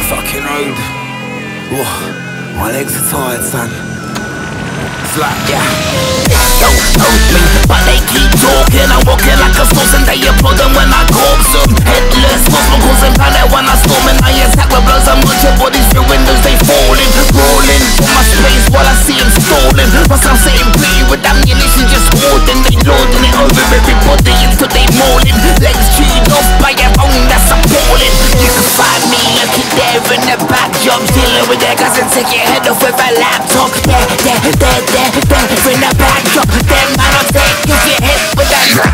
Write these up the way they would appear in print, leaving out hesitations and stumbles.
fucking road. Whoa, my legs are tired, son. It's like, yeah. Don't know me, but they keep talking. I'm walking like a sauce and they applaud them when I corpse them. Headless, Muslim causing panic when I storm and I attack with blows. I'm on your bodies through windows, they falling. Rolling from my space while I see them stalling. Plus I'm sitting pretty with ammunition just hoarding. They lording it over everybody until they mauling. Legs chewed off by your own, that's appalling. You can find me looking there in the back jobs, dealing with their guys and take your head off with a laptop. There in the backdrop. Then man, I'll take your head with that.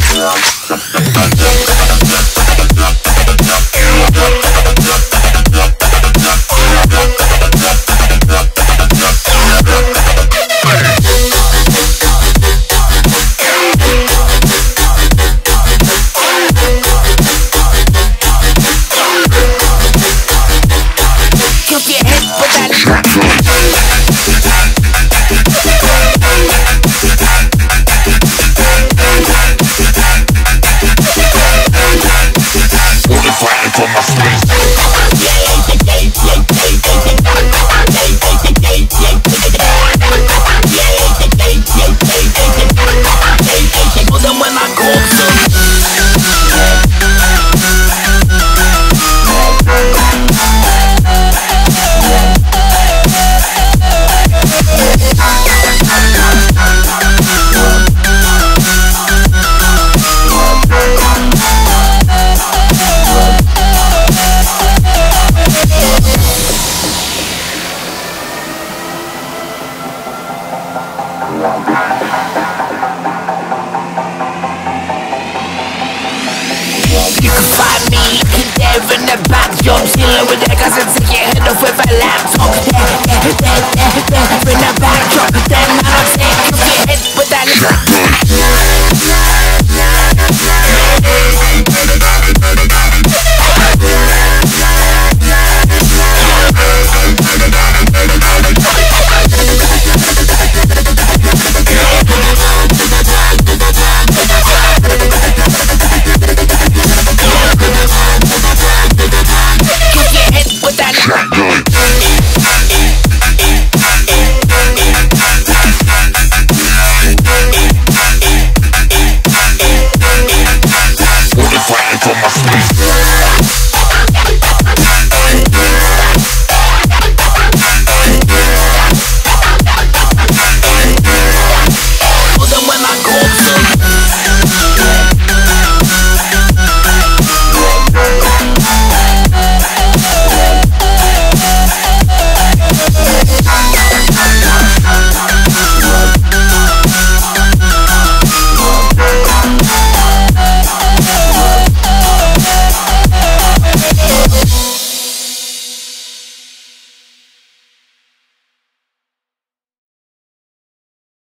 You can find me looking there in the back jobs, dealing with their guys and take your head off with a laptop. There in the back drop. Then man, I'll take your head with that.